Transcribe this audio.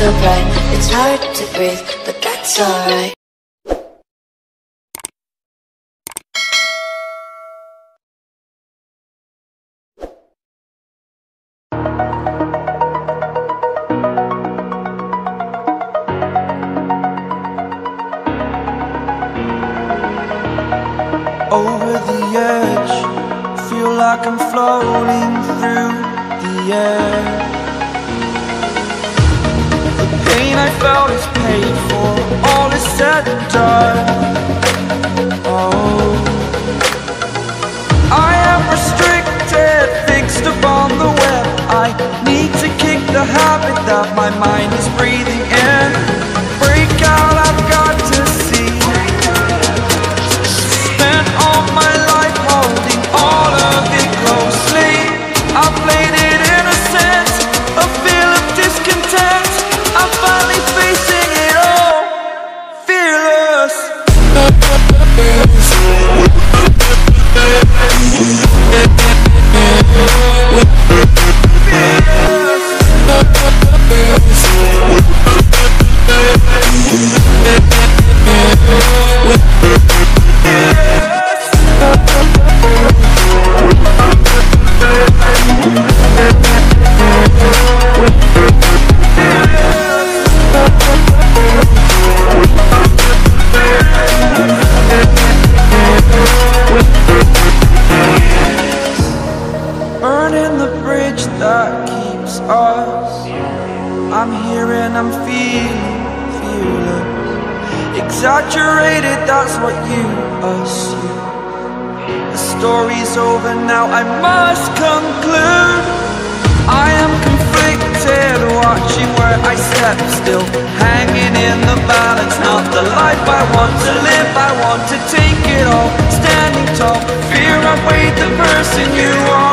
so bright, it's hard to breathe, but that's alright. Over the edge, feel like I'm floating through the air. The pain I felt is paid for, all is said and done. Oh, I am restricted, fixed upon the web. I need to kick the habit that my mind is breathing in. Break out, I've got to see. Spent all my life holding all of it closely. I played it innocent, a feel of discontent. I'm finally facing it all, fearless. Burning the bridge that keeps us. I'm here and I'm feeling fearless. Exaggerated, that's what you assume. The story's over now, I must conclude. I am conflicted, watching where I step still, hanging in the balance. Not the life I want to live, I want to take it all. Standing tall, fear outweighed the person you are.